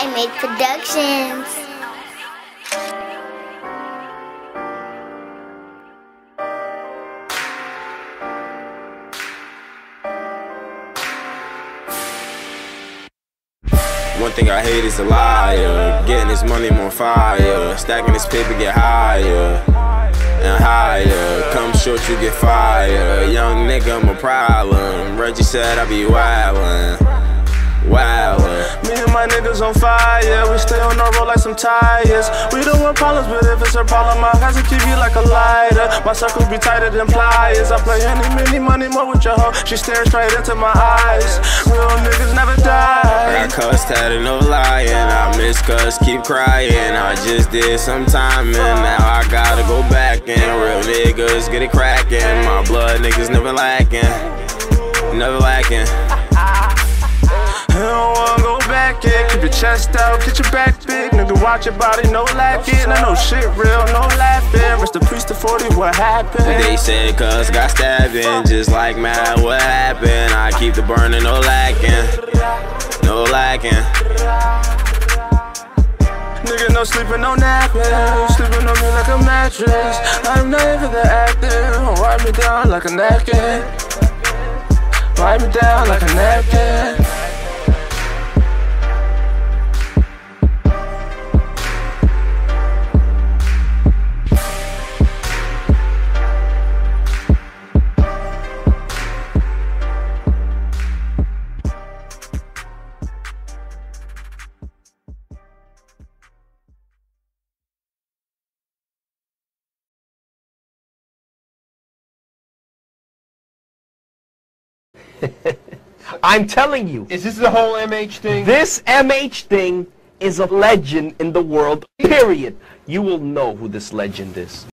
Make Productions. One thing I hate is a liar. Getting this money more fire. Stacking this paper get higher and higher. Come short you get fired. Young nigga I'm a problem. Reggie said I be wildin'. Me and my niggas on fire. We stay on the road like some tires. We don't want problems, but if it's a problem, I have to keep you like a lighter. My circle be tighter than pliers. I play any, many, money more with your hoe. She stares straight into my eyes. Real niggas never die. I got cuss tatted, no lying. I miss cuss, keep crying. I just did some time and now I gotta go back in. Real niggas get it cracking. My blood niggas never lacking. Never lacking. I don't wanna go back in. Keep your chest out, get your back big. Nigga, watch your body, no lacking. I know shit real, no laughing. Rest the priest to 40, what happened? They said cuz got stabbing. Just like mad, what happened? I keep the burning, no lacking. No lacking. Nigga, no sleeping, no napping. Sleeping on me like a mattress. I'm never the acting. Wipe me down like a napkin. Wipe me down like a napkin. I'm telling you. Is this the whole MH thing? This MH thing is a legend in the world, period. You will know who this legend is.